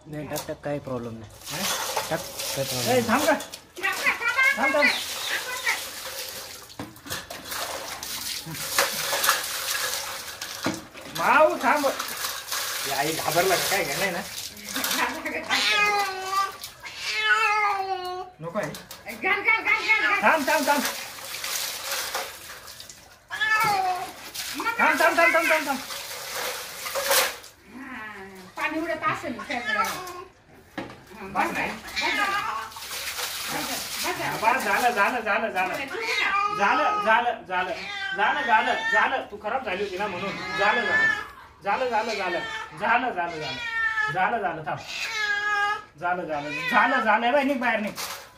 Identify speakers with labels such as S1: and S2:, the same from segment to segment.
S1: नाही टाक टाक काही प्रॉब्लेम नाही. टाक काही प्रॉब्लेम.
S2: ए थांब का थांब थांब. माऊ थांब. आई घाबरला का काय? नाही ना नको आहे. थांब थांब थांब थांब थांब थांब थांब थांब थांब.
S3: पाणी उडत असेल
S2: बस नाही. बस झालं झालं झालं झालं झालं झालं झालं झालं झालं झालं. तू खराब झाली होती ना म्हणून. झालं झालं झालं झालं झालं झालं झालं झालं झालं झालं थांब. झालं झालं झालं झालं बाई. निघ बाहेर निघ.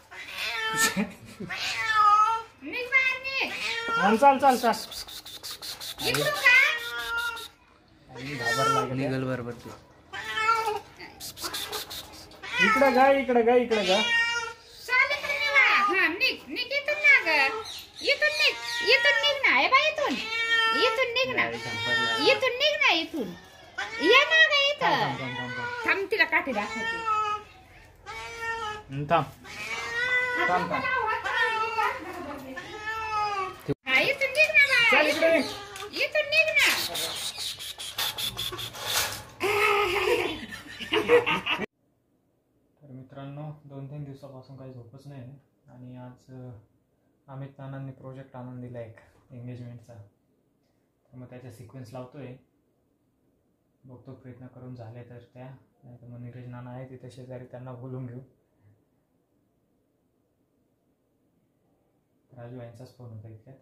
S2: चाल चाल चाल. घाबर
S1: निघल बरोबर ते.
S2: इकडं गा इकडं गा इकडं गा.
S3: थांब तिला काठी दाखवते.
S2: थांब थांब थांब.
S3: इथून निघ ना बा.
S2: चल इकडे.
S3: इथून निघ ना.
S2: तर मित्रांनो 2-3 दिवसापासून काही झोपच नाही आणि आज अमित नानांनी प्रोजेक्ट आणून दिला एक एंगेजमेंटचा. तर मग त्याचा सिक्वेन्स लावतोय. बघतो प्रयत्न करून झाले तर त्या, नाही तर मग नीरज नाना आहे तिथे शेजारी, त्यांना बोलून घेऊ. राजू यांचाच फोन होता इतक्यात.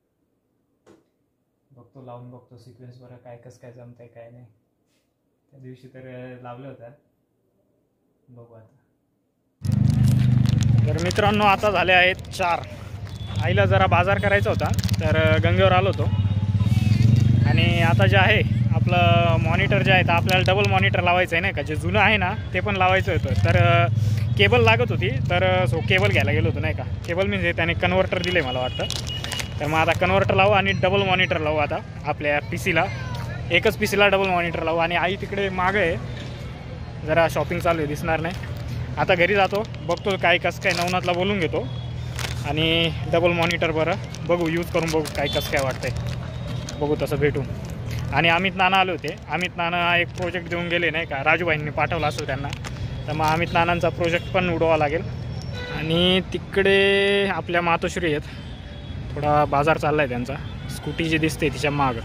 S2: बघतो लावून बघतो सिक्वेन्स बरं काय कसं काय जमतंय काय नाही. त्या दिवशी तर लावलं होतं. बघू आता. तर मित्रांनो आता झाले आहेत 4. आईला जरा बाजार करायचा होता तर गंगेवर आलो होतो. आणि आता जे आहे आपलं मॉनिटर जे आहे तर आपल्याला डबल मॉनिटर लावायचं आहे नाही का. जे जुनं आहे ना ते पण लावायचं होतं. तर केबल लागत होती तर केबल घ्यायला गेलो होतो नाही का. केबल म्हणजे त्याने कन्व्हर्टर दिले मला वाटतं. तर मग आता कन्व्हर्टर लावू आणि डबल मॉनिटर लावू. आता आपल्या PCला एकच PCला डबल मॉनिटर लावू. आणि आई तिकडे मागं आहे, जरा शॉपिंग चालू आहे, दिसणार नाही. आता घरी जातो, बघतो काय कसं काय नवनाथला बोलून घेतो आणि डबल मॉनिटर बरं बघू यूज करून बघू काय कसं काय वाटतंय. बघू तसं भेटू. आणि अमित नाना आले होते. अमित नाना एक प्रोजेक्ट देऊन गेले नाही का. राजूभाईंनी पाठवला असेल त्यांना. तर मग अमित नानांचा प्रोजेक्ट पण उडवावा लागेल. आणि तिकडे आपल्या मातोश्री आहेत, थोडा बाजार चालला आहे त्यांचा. स्कूटी जी दिसते तिच्या मागं.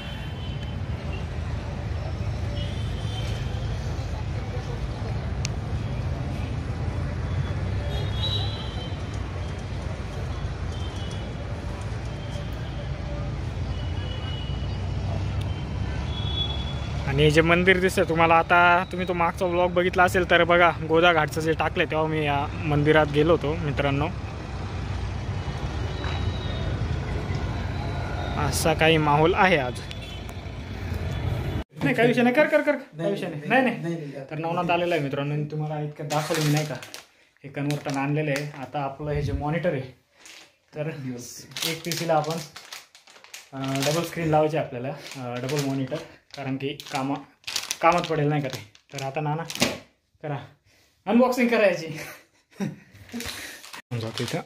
S2: आणि जे मंदिर दिसतं तुम्हाला, आता तुम्ही तो मागचा व्लॉग बघितला असेल तर बघा, गोदा घाटचं जे टाकलं तेव्हा मी या मंदिरात गेलो होतो मित्रांनो. असा काही माहोल आहे आज. नाही काही विषय नाही. कर कर कर काही विषय नाही. नाही नाही. तर नवनाथ आलेला आहे मित्रांनो. तुम्हाला इतकं दाखवलं मी नाही का. हे कन्व्हर्टर आणलेलं आहे. आता आपलं हे जे मॉनिटर आहे तर एक PCला आपण डबल स्क्रीन लावायची आपल्याला, डबल मॉनिटर. कारण की कामात पडेल नाही का ते. तर आता नाना करा अनबॉक्सिंग करायची. जातो इथं.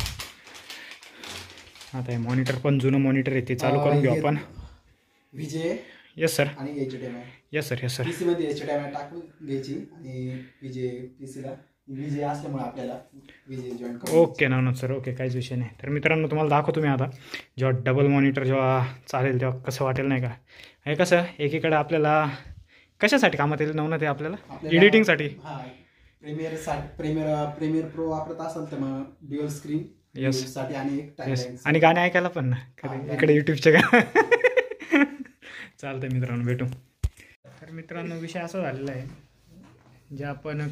S2: आता हे मॉनिटर पण जुनं मॉनिटर आहे ते चालू करून घेऊ आपण.
S4: Vijay
S2: yes sir.
S4: आणि HDMI.
S2: Yes sir yes sir.
S4: PC मध्ये HDMI टाकून घ्यायची आणि PCला विजय असल्यामुळे आपल्याला विजय जॉईन करायचं.
S2: Okay Navnath sir. ओके काहीच विषय नाही. तर मित्रांनो तुम्हाला दाखवतो मी आता जेव्हा डबल मॉनिटर जेव्हा चालेल तेव्हा कसं वाटेल नाही का. हे कसं एकीकडे आपल्याला कशासाठी कामात येईल नवनाथ ते आपल्याला एडिटिंगसाठी.
S4: हां प्रीमियर प्रो वापरत असाल तर मग ड्युअल स्क्रीन साठी आणि एक टाइमलाईन
S2: आणि गाणे ऐकायला पण ना इकडे युट्यूबचे गाणं. चालतंय मित्रांनो भेटू. तर मित्रांनो विषय असा झालेला आहे, जे आपण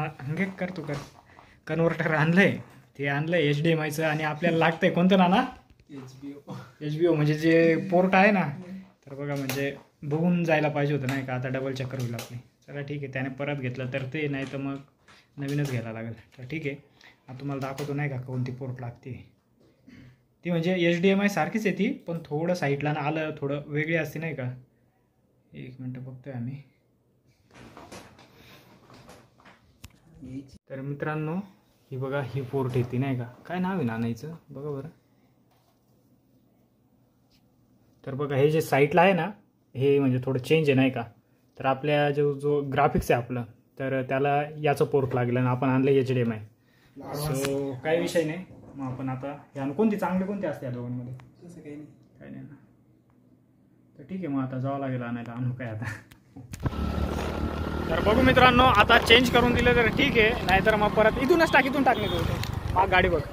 S2: कन्व्हर्टर आणलंय ते आणलंय HDMIचं. आणि आपल्याला लागतंय कोणतं नाना. HBO म्हणजे जे पोर्ट आहे ना. तर बघा म्हणजे बघून जायला पाहिजे होतं नाही का. आता डबल चक्कर होईल आपली. चला ठीक आहे, त्याने परत घेतलं तर ते, नाही तर मग नवीनच घ्यायला लागेल. तर ठीक आहे, आता तुम्हाला दाखवतो नाही का कोणती पोर्ट लागते ती. म्हणजे HDMI सारखीच आहे ती, पण थोडं साईडला आलं थोडं वेगळी असते नाही का. एक मिनटं बघतोय आम्ही.
S4: घ्यायची.
S2: तर मित्रांनो ही बघा ही पोर्ट येते नाही का, काय नाव आहे नानाचं बघा बरं. तर बघा हे जे साईटला आहे ना हे म्हणजे थोडं चेंज आहे नाही का. तर आपल्या जो ग्राफिक्स आहे आपलं तर त्याला याचं पोर्ट लागलं आणि आपण आणलं HDMI. सो काही विषय नाही. मग आपण आता हे कोणती चांगली कोणती असते या दोघांमध्ये?
S4: तसं काही नाही.
S2: काही नाही ना. तर ठीक आहे मग आता जावं लागेल आणायला. आणू काय आता. तर बघू मित्रांनो आता चेंज करून दिलं तर ठीक आहे, नाहीतर मग परत इथूनच इथून टाकणे तो गाडी बघ.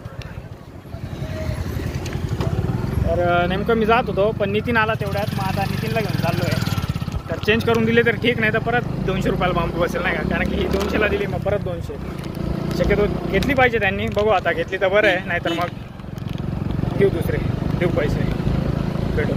S2: तर नेमकं मी जात होतो पण नितीन आला तेवढ्यात, मग आता नितीनला घेऊन चाललो आहे. तर चेंज करून दिले तर ठीक, नाही तर परत 200 रुपयाला बांबू बसेल नाही का, कारण की ही 200ला दिली मग परत 200. शक्यतो घेतली पाहिजे त्यांनी, बघू आता घेतली तर बरं आहे, नाहीतर मग देऊ पैसे भेटू.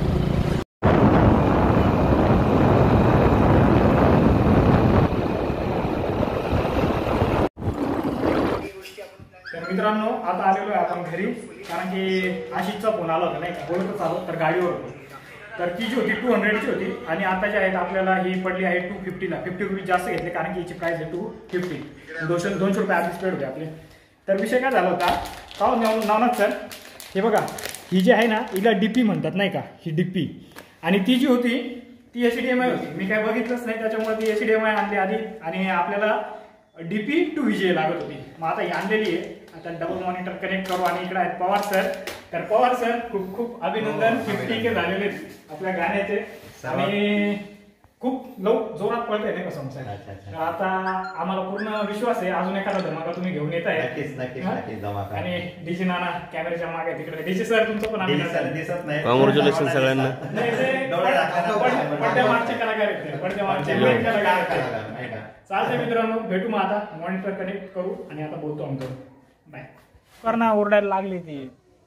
S2: तर मित्रांनो आता आलेलो आहे आपण घरी, कारण की आशिषचा फोन आला होता नाही का, बोलतच आलो तर गाडीवर होतो. तर ती जी होती 200ची होती आणि आता जी आहेत आपल्याला ही पडली आहे 250ला. 50 रुपये जास्त घेतले कारण की याची प्राईस आहे 250. 200 रुपये आधीच पेड होते आपले. तर विषय काय झाला होता का नावनाथ सर, हे बघा ही जी आहे ना हिला DP म्हणतात नाही का, ही DP. आणि ती जी होती ती HDMI होती. मी काय बघितलंच नाही त्याच्यामुळे ती HDMI आणली आधी आणि आपल्याला DP to VGA लागत होती. मग आता ही आणलेली आहे. आता डबल मॉनिटर कनेक्ट करू. आणि इकडे आहेत पवार सर. तर पवार सर खूप खूप अभिनंदन, 50K झालेले आपल्या गाण्याचे आणि खूप जोरात पळते नाही का संसार. आता आम्हाला पूर्ण विश्वास आहे अजून एखादा धमाका तुम्ही घेऊन येत आहे. आणि डीजे नाना कॅमेऱ्याच्या मागे तिकडे. डीजे सर तुमचं पण अभिनंदन,
S1: कॉंग्रॅच्युलेशन सगळ्यांना.
S2: पडद्या मागचे कलाकार आहेत, पडद्या मागचे. चालतंय मित्रांनो, भेटू मग आता मॉनिटर कनेक्ट करू आणि आता बोलतो आमचं बाय. करणा ओरडायला लागली ती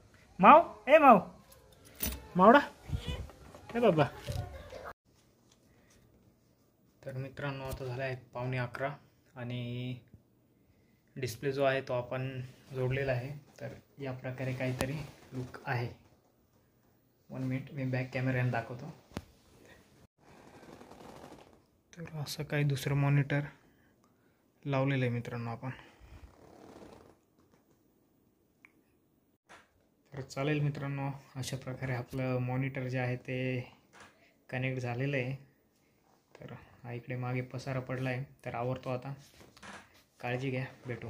S2: मावडा हे बाबा. तर मित्रांनो आता झाला आहे 11:15 आणि डिस्प्ले जो आहे तो आपण जोडलेला आहे. तर या प्रकारे काहीतरी लुक आहे. 1 मिनिट मी बॅक कॅमेऱ्याने दाखवतो. तर असं काही दुसरं मॉनिटर लावलेलं आहे मित्रांनो आपण. तर चालेल मित्रांनो, अशा प्रकारे आपलं मॉनिटर जे आहे ते कनेक्ट झालेलं आहे. तर हा इकडे मागे पसारा पडला आहे, तर आवरतो आता. काळजी घ्या, भेटू.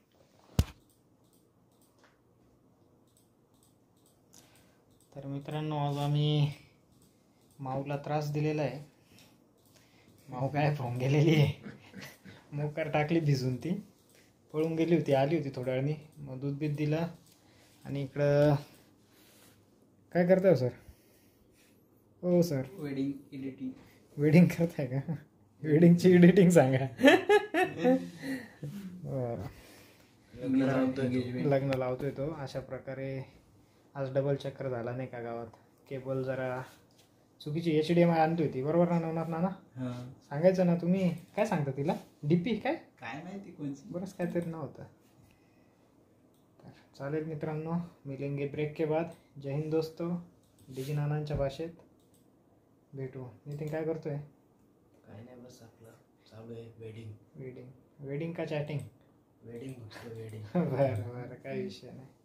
S2: तर मित्रांनो आज आम्ही माऊला त्रास दिलेला आहे. माऊ काय फोन गेलेली आहे, मोकार टाकली भिजून, ती पळून गेली होती. आली होती थोड्या वेळाने, मग दूध बीत दिलं. आणि इकडं काय करताय हो सर? हो सर, वेडिंग करताय का? वेडिंगची एडिटिंग सांगा. लग्न लावतोय तो. अशा प्रकारे आज डबल चक्कर झाला नाही का गावात. केबल जरा चुकीची HDMI आणली होती, बरोबर ना नवनाथ नाना? सांगायचं ना तुम्ही. काय सांगता तिला? DP काय
S4: माहिती कोणची,
S2: बरंच काहीतरी नव्हतं. तर चालेल मित्रांनो, मिलेंगे ब्रेक के बाद. जय हिंद दोस्तों. डीजे नानांच्या भाषेत भेटू. नितीन काय करतोय?
S1: काय नाही, बस आपलं चालू आहे वेडिंग
S2: का चॅटिंग?
S1: वेडिंग
S2: बरं काही विषय नाही.